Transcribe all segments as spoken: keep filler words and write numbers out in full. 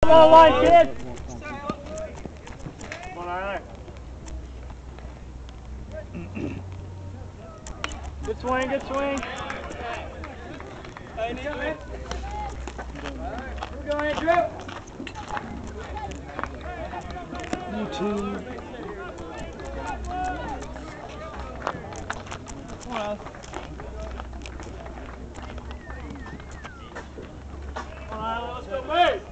Come on, line, kid. Come on, Arthur. Good swing, good swing. Hey, Neil, man. We're going, Andrew. You too. Come on, Alex. Come on, Alex, let's go, mate.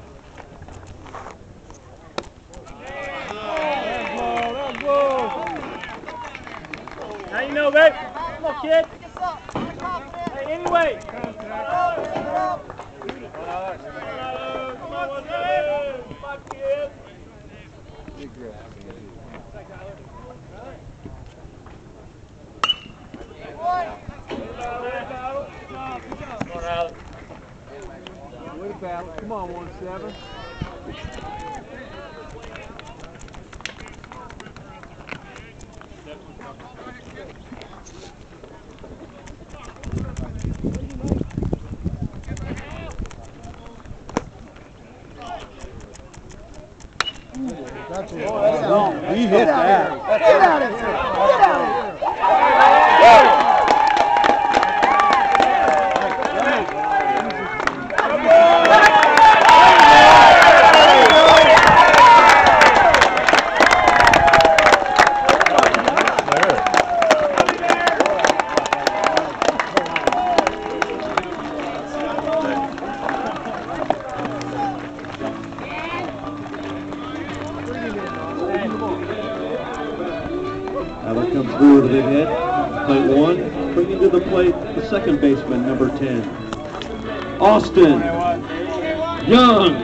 Let's go, let's go. Now you know, babe. Come on, kid. Hey, anyway. Come on, Alex. Come on, what's up? Come on, kid. Big grip. Way to battle. Come on, one seven. That's oh, he hit that. Get out of here! Get out of here! Alec comes through with a big hit. Plate one, bringing to the plate the second baseman, number ten, Austin Young.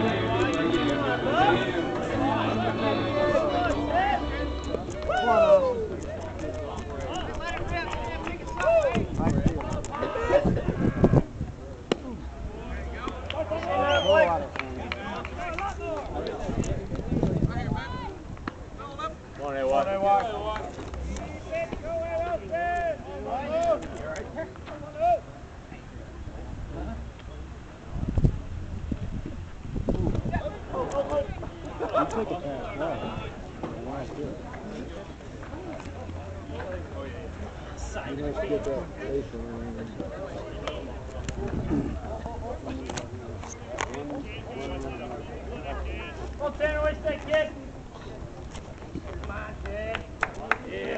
Come on, Tanner, waste that kid. Come on, kid. Yeah.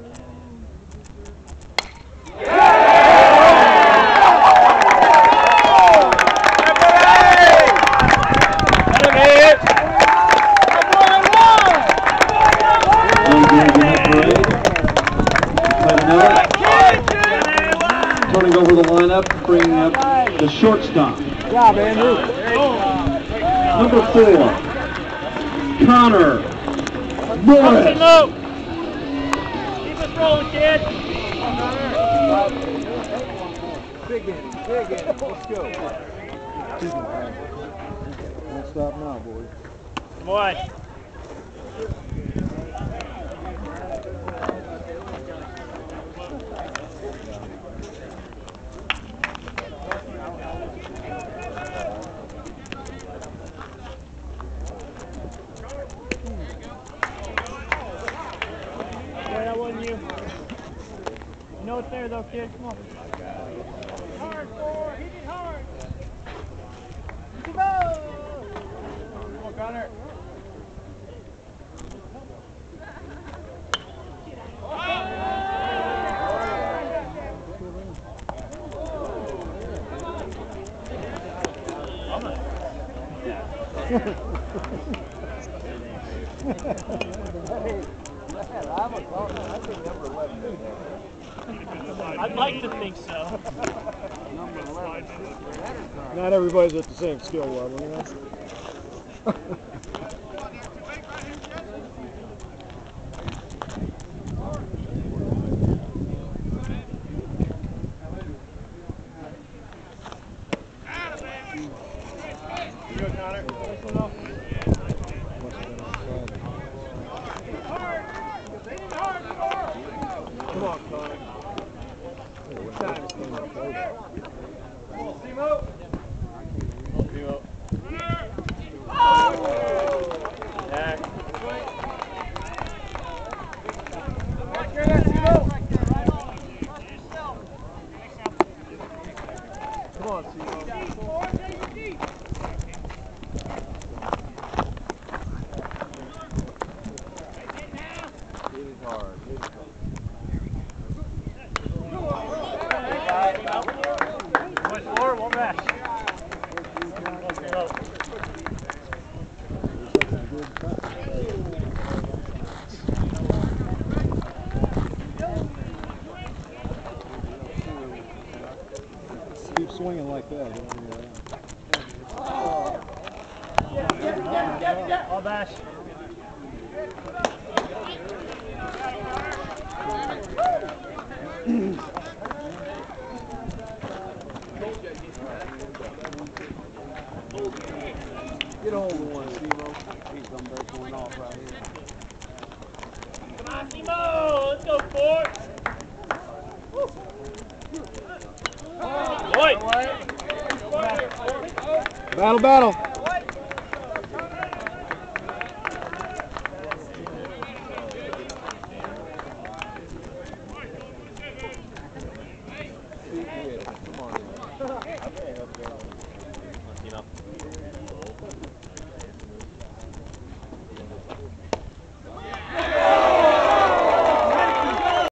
Turning over the lineup, bringing up the shortstop. Good job, Andrew. Number four, Connor Morris. Keep us rolling, kid. Big inning, big inning. Let's go. Don't stop now, boys. Boy. You know it's there though, kid. Come on. Hard, boy. Hit it hard. Come on. Come on, Connor. I'd like to think so. Not everybody's at the same skill level, you know? You go, Connor. Come on, Connor. Come on, Simo. Simo. swinging like that. Yep, yep, yep, yep, yep. All bash. Get a hold of one, Simo. He's come back going off right here. Come on, Simo! Let's go, Fort! Boy! Battle, battle.